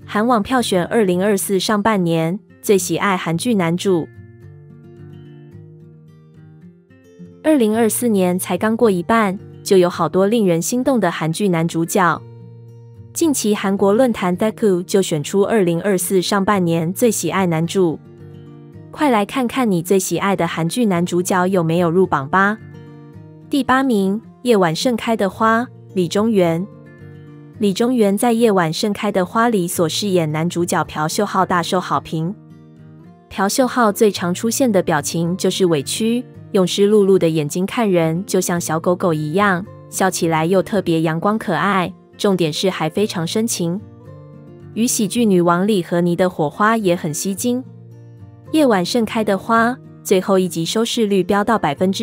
韩网票选2024上半年最喜爱韩剧男主。2024年才刚过一半，就有好多令人心动的韩剧男主角。近期韩国论坛 Daegu 就选出2024上半年最喜爱男主。快来看看你最喜爱的韩剧男主角有没有入榜吧。第8名，夜晚盛开的花，李钟元。李钟元在《夜晚盛开的花》里所饰演男主角朴秀浩大受好评。朴秀浩最常出现的表情就是委屈，用湿漉漉的眼睛看人，就像小狗狗一样，笑起来又特别阳光可爱，重点是还非常深情。与喜剧女王李和妮的火花也很吸睛。《夜晚盛开的花》最后一集收视率飙到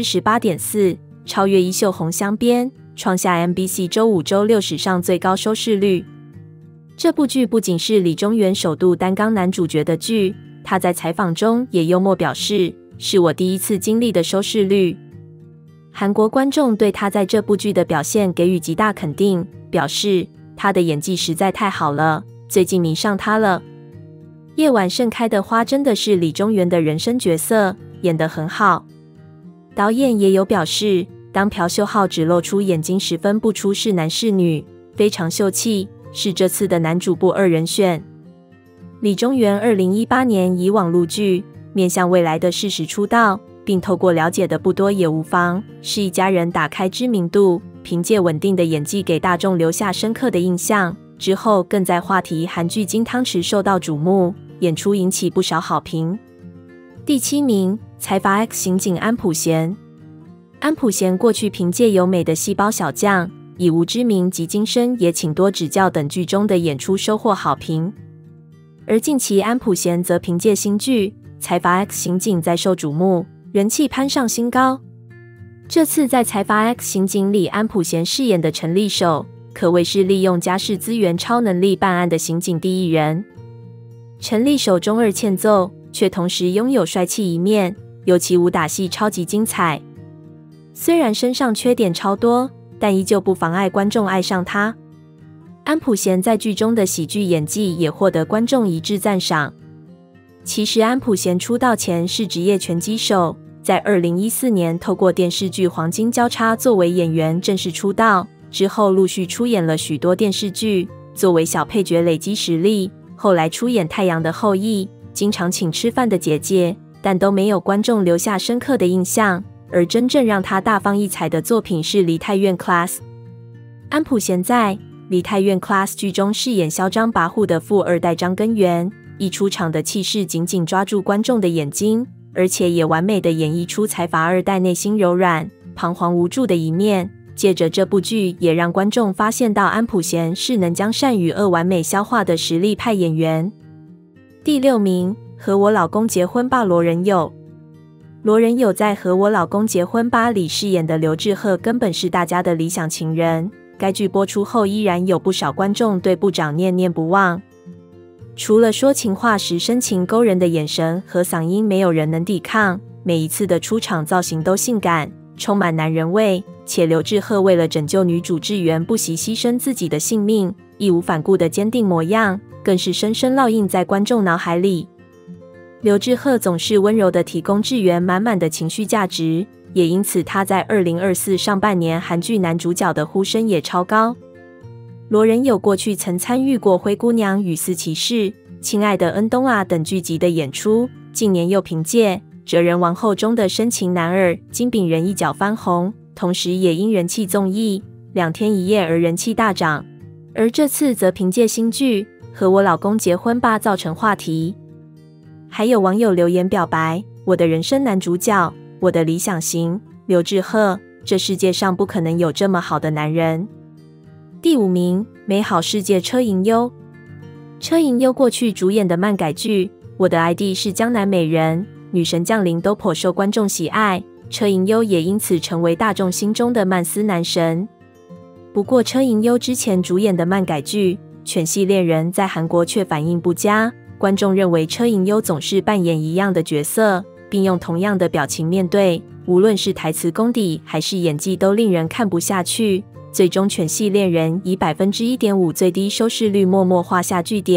18.4%， 超越《衣袖红镶边》，创下 MBC 周5、周6史上最高收视率。这部剧不仅是李钟元首度担纲男主角的剧，他在采访中也幽默表示，是我第一次经历的收视率。韩国观众对他在这部剧的表现给予极大肯定，表示他的演技实在太好了，最近迷上他了。夜晚盛开的花真的是李钟元的人生角色，演得很好。导演也有表示，当朴秀浩只露出眼睛时分不出是男是女，非常秀气，是这次的男主不二人选。李钟元2018年以网路剧《面向未来的事实》出道，并透过了解的不多也无妨，是一家人打开知名度，凭借稳定的演技给大众留下深刻的印象。之后更在话题韩剧《金汤匙》受到瞩目，演出引起不少好评。第7名，财阀 X 刑警安普贤。安普贤过去凭借有美的细胞小将、以无之名及今生也请多指教等剧中的演出收获好评。而近期安普贤则凭借新剧《财阀 X 刑警》再受瞩目，人气攀上新高。这次在《财阀 X 刑警》里，安普贤饰演的陈立守可谓是利用家世资源超能力办案的刑警第一人。陈立守中二欠揍，却同时拥有帅气一面，尤其武打戏超级精彩。虽然身上缺点超多，但依旧不妨碍观众爱上他。安普贤在剧中的喜剧演技也获得观众一致赞赏。其实安普贤出道前是职业拳击手，在2014年透过电视剧《黄金交叉》作为演员正式出道，之后陆续出演了许多电视剧，作为小配角累积实力。后来出演《太阳的后裔》，经常请吃饭的姐姐，但都没有观众留下深刻的印象。而真正让他大放异彩的作品是《梨泰院 Class》。安普贤在《梨泰院 Class》剧中饰演嚣张跋扈的富二代张根源，一出场的气势紧紧抓住观众的眼睛，而且也完美的演绎出财阀二代内心柔软、彷徨无助的一面。借着这部剧，也让观众发现到安普贤是能将善与恶完美消化的实力派演员。第6名，和我老公结婚吧，罗仁友。罗仁友在《和我老公结婚吧》里饰演的刘志赫根本是大家的理想情人，该剧播出后依然有不少观众对部长念念不忘。除了说情话时深情勾人的眼神和嗓音没有人能抵抗，每一次的出场造型都性感，充满男人味，且刘志赫为了拯救女主智媛不惜牺牲自己的性命，义无反顾的坚定模样，更是深深烙印在观众脑海里。刘志赫总是温柔地提供智媛满满的情绪价值，也因此他在2024上半年韩剧男主角的呼声也超高。罗仁友过去曾参与过《灰姑娘与四骑士》、《亲爱的恩东啊》等剧集的演出，近年又凭借《哲人王后》中的深情男二金炳人一角翻红，同时也因人气综艺《2天1夜》而人气大涨。而这次则凭借新剧《和我老公结婚吧》造成话题。还有网友留言表白，我的人生男主角，我的理想型，刘志赫，这世界上不可能有这么好的男人。第5名，美好世界车银优。车银优过去主演的漫改剧《我的 ID 是江南美人》、女神降临都颇受观众喜爱，车银优也因此成为大众心中的漫斯男神。不过车银优之前主演的漫改剧《犬系恋人》在韩国却反应不佳，观众认为车银优总是扮演一样的角色，并用同样的表情面对，无论是台词功底还是演技都令人看不下去。最终犬系恋人以 1.5% 最低收视率默默画下句点，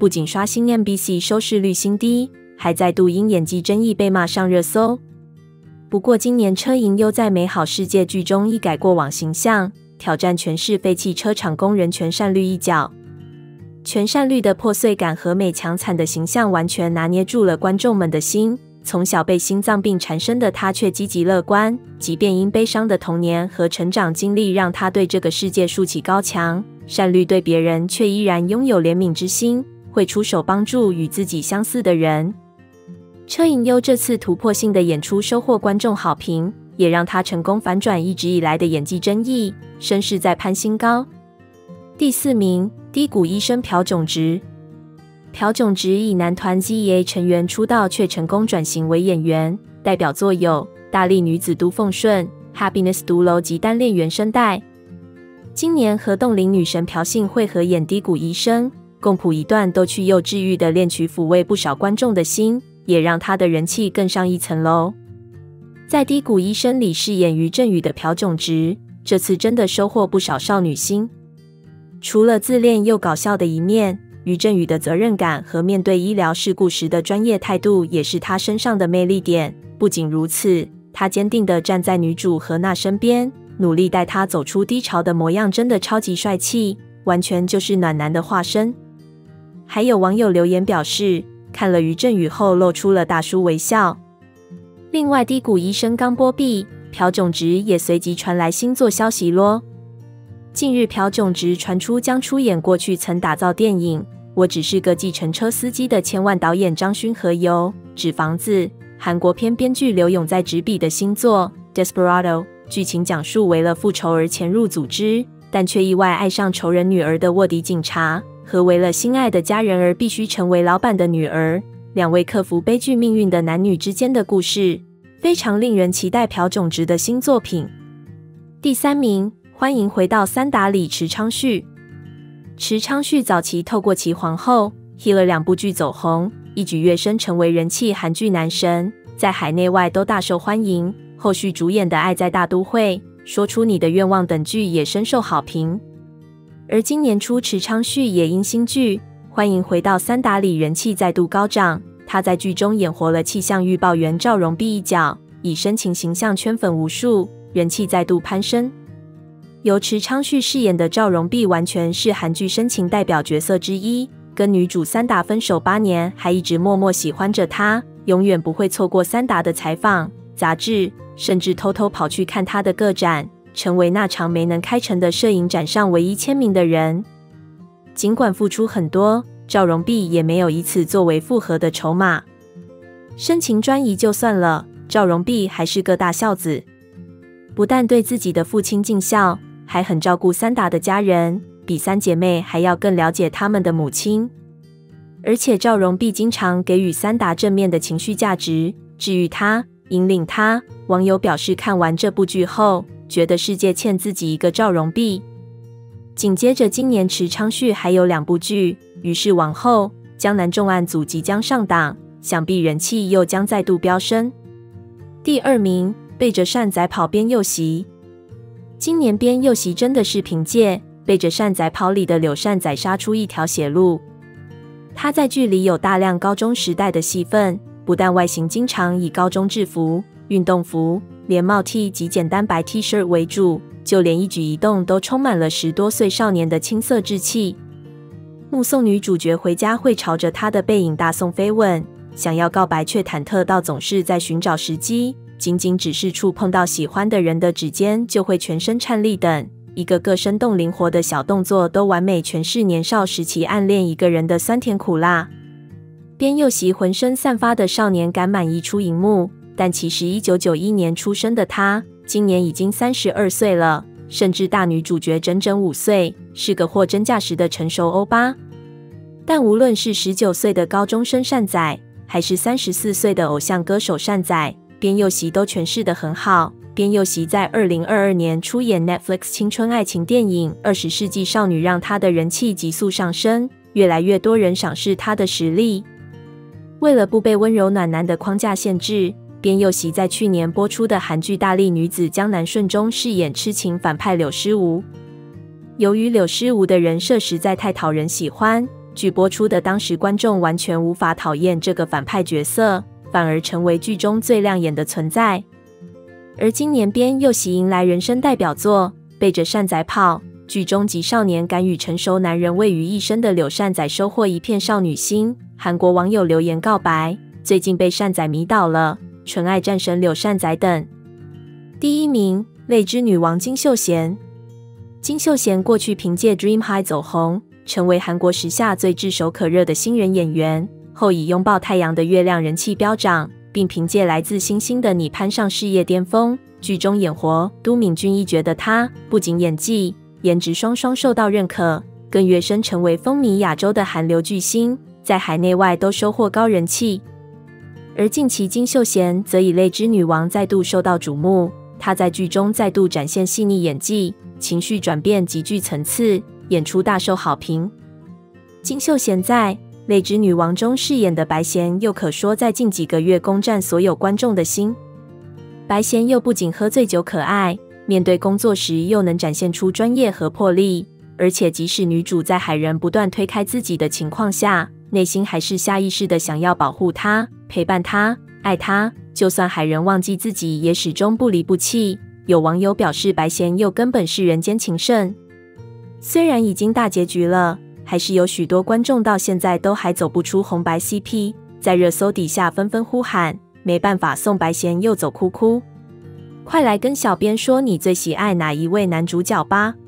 不仅刷新 MBC 收视率新低，还再度因演技争议被骂上热搜。不过今年车银优在美好世界剧中一改过往形象，挑战全是废弃车厂工人全善率一角。全善率的破碎感和美强惨的形象完全拿捏住了观众们的心。从小被心脏病缠身的他却积极乐观，即便因悲伤的童年和成长经历让他对这个世界竖起高墙，善率对别人却依然拥有怜悯之心，会出手帮助与自己相似的人。车银优这次突破性的演出收获观众好评，也让他成功反转一直以来的演技争议，声势再攀新高。第4名，低谷医生朴炯植。朴炯植以男团 ZEA 成员出道，却成功转型为演员，代表作有《大力女子都奉顺》、《Happiness 独楼》及单恋原声带。今年和冻龄女神朴信惠合演《低谷医生》，共谱一段逗趣又治愈的恋曲，抚慰不少观众的心，也让她的人气更上一层楼。在《低谷医生》里饰演于正宇的朴炯植，这次真的收获不少少女心。除了自恋又搞笑的一面，于正宇的责任感和面对医疗事故时的专业态度也是他身上的魅力点。不仅如此，他坚定地站在女主何娜身边，努力带她走出低潮的模样真的超级帅气，完全就是暖男的化身。还有网友留言表示，看了于正宇后露出了大叔微笑。另外，低谷医生刚播毕，朴炯植也随即传来新作消息咯。近日，朴炯植传出将出演过去曾打造电影《我只是个计程车司机》的千万导演张勋和由《纸房子》韩国片编剧刘永在执笔的新作《Desperado》，剧情讲述为了复仇而潜入组织，但却意外爱上仇人女儿的卧底警察，和为了心爱的家人而必须成为老板的女儿，两位克服悲剧命运的男女之间的故事，非常令人期待朴炯植的新作品。第3名，欢迎回到三打里池昌旭。池昌旭早期透过其皇后、Healer 2部剧走红，一举跃升成为人气韩剧男神，在海内外都大受欢迎。后续主演的《爱在大都会》、说出你的愿望等剧也深受好评。而今年初，池昌旭也因新剧《欢迎回到三打里》人气再度高涨，他在剧中演活了气象预报员赵荣碧一角，以深情形象圈粉无数，人气再度攀升。由池昌旭饰演的赵荣碧完全是韩剧深情代表角色之一，跟女主三达分手8年，还一直默默喜欢着她，永远不会错过三达的采访、杂志，甚至偷偷跑去看她的个展，成为那场没能开成的摄影展上唯一签名的人。尽管付出很多，赵荣碧也没有以此作为复合的筹码。深情专一就算了，赵荣碧还是个大孝子，不但对自己的父亲尽孝，还很照顾三达的家人，比三姐妹还要更了解他们的母亲。而且赵荣碧经常给予三达正面的情绪价值，治愈她，引领她。网友表示，看完这部剧后，觉得世界欠自己一个赵荣碧。紧接着，今年池昌旭还有2部剧，于是往后江南重案组即将上档，想必人气又将再度飙升。第2名，背着扇仔跑边佑熙。今年边佑熙真的是凭借《背着扇仔跑》里的柳扇仔杀出一条血路。他在剧里有大量高中时代的戏份，不但外形经常以高中制服、运动服、连帽 T 及简单白 T 恤为主，就连一举一动都充满了10多岁少年的青涩稚气。目送女主角回家会朝着她的背影大送飞吻，想要告白却忐忑到总是在寻找时机，仅仅只是触碰到喜欢的人的指尖就会全身颤栗等，一个个生动灵活的小动作都完美诠释年少时期暗恋一个人的酸甜苦辣。边佑熙浑身散发的少年感满溢出荧幕，但其实1991年出生的她，今年已经32岁了，甚至大女主角整整5岁，是个货真价实的成熟欧巴。但无论是19岁的高中生扇仔，还是34岁的偶像歌手扇仔，边佑熙都诠释得很好。边佑熙在2022年出演 Netflix 青春爱情电影《20世纪少女》，让她的人气急速上升，越来越多人赏识她的实力。为了不被温柔暖男的框架限制，边佑熙在去年播出的韩剧《大力女子江南顺》中饰演痴情反派柳诗吾。由于柳诗吾的人设实在太讨人喜欢， 剧播出的当时，观众完全无法讨厌这个反派角色，反而成为剧中最亮眼的存在。而今年边又喜迎来人生代表作《背着扇仔跑》，剧中集少年感与成熟男人位于一身的柳扇仔收获一片少女心。韩国网友留言告白，最近被扇仔迷倒了，纯爱战神柳扇仔等。第1名，泪之女王金秀贤。金秀贤过去凭借《Dream High》走红，成为韩国时下最炙手可热的新人演员，后以拥抱太阳的月亮人气飙涨，并凭借来自星星的你攀上事业巅峰。剧中演活都敏俊一角的她，不仅演技、颜值双双受到认可，更跃升成为风靡亚洲的韩流巨星，在海内外都收获高人气。而近期金秀贤则以泪之女王再度受到瞩目，她在剧中再度展现细腻演技，情绪转变极具层次，演出大受好评。金秀贤在《泪之女王》中饰演的白贤佑，可说在近几个月攻占所有观众的心。白贤佑不仅喝醉酒可爱，面对工作时又能展现出专业和魄力，而且即使女主在海人不断推开自己的情况下，内心还是下意识的想要保护她、陪伴她、爱她，就算海人忘记自己，也始终不离不弃。有网友表示，白贤佑根本是人间情圣。虽然已经大结局了，还是有许多观众到现在都还走不出红白 CP， 在热搜底下纷纷呼喊，没办法送白贤佑走哭哭。快来跟小编说你最喜爱哪一位男主角吧！